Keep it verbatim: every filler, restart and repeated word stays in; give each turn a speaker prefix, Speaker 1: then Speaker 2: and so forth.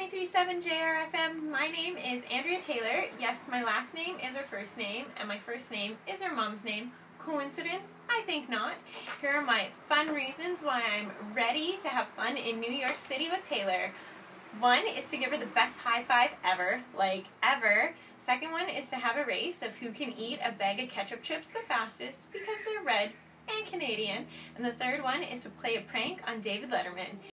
Speaker 1: ninety-three point seven J R F M. My name is Andrea Taylor. Yes, my last name is her first name, and my first name is her mom's name. Coincidence? I think not. Here are my fun reasons why I'm ready to have fun in New York City with Taylor. One is to give her the best high five ever, like ever. Second one is to have a race of who can eat a bag of ketchup chips the fastest because they're red and Canadian. And the third one is to play a prank on David Letterman.